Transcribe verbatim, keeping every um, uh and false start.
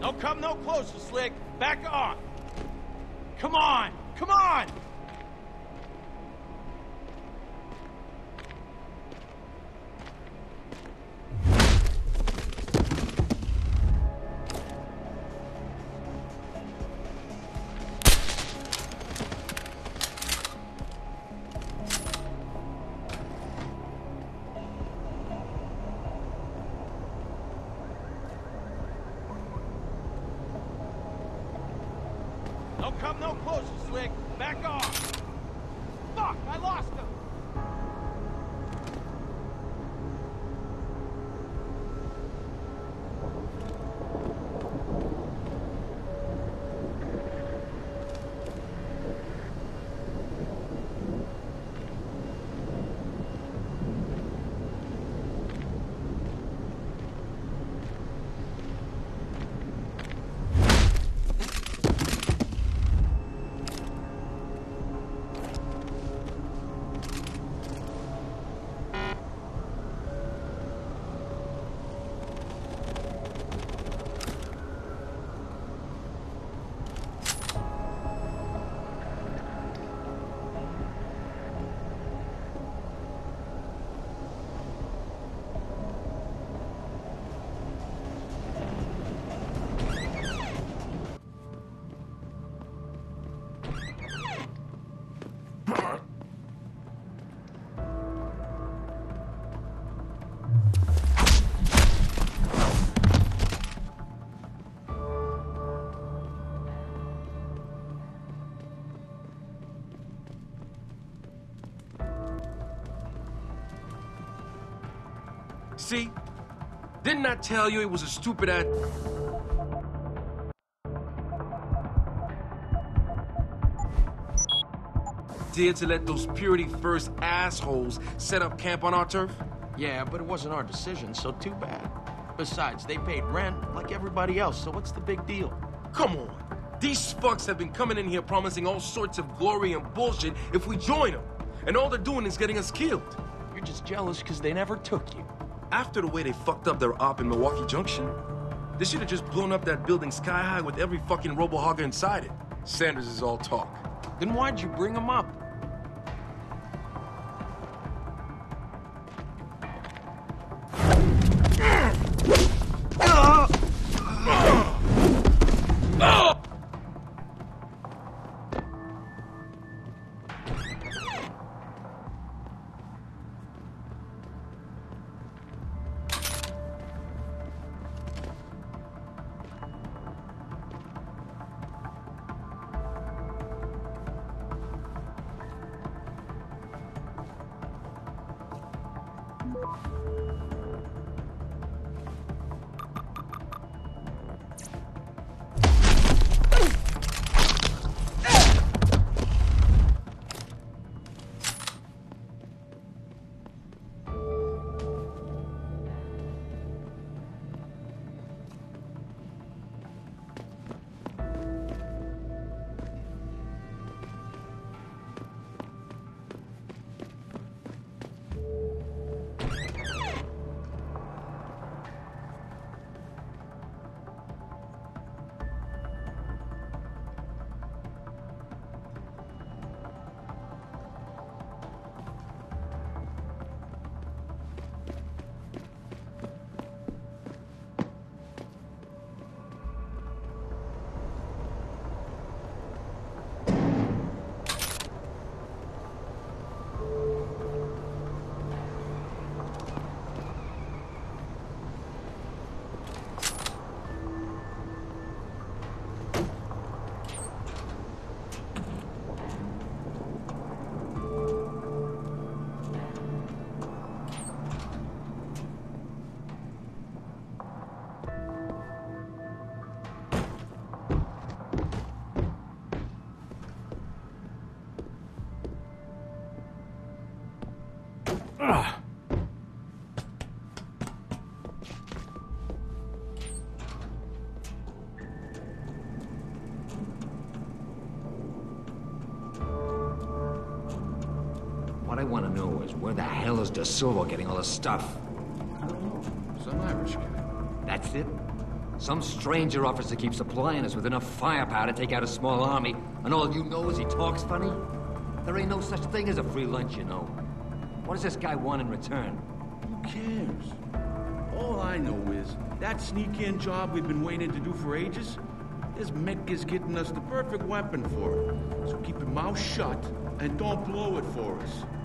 Don't come no closer, Slick. Back off. Come on! Come on! Don't come no closer, Slick. Back off. Fuck, I lost him. See? Didn't I tell you it was a stupid ass... idea to let those Purity First assholes set up camp on our turf? Yeah, but it wasn't our decision, so too bad. Besides, they paid rent like everybody else, so what's the big deal? Come on. These fucks have been coming in here promising all sorts of glory and bullshit if we join them. And all they're doing is getting us killed. You're just jealous because they never took you. After the way they fucked up their op in Milwaukee Junction, they should have just blown up that building sky high with every fucking robo-hogger inside it. Sanders is all talk. Then why'd you bring them up? What I want to know is where the hell is De Silva getting all this stuff? I don't know. Some Irish guy. That's it? Some stranger offers to keep supplying us with enough firepower to take out a small army, and all you know is he talks funny? There ain't no such thing as a free lunch, you know. What does this guy want in return? Who cares? All I know is, that sneak-in job we've been waiting to do for ages, this Mick is getting us the perfect weapon for it. So keep your mouth shut, and don't blow it for us.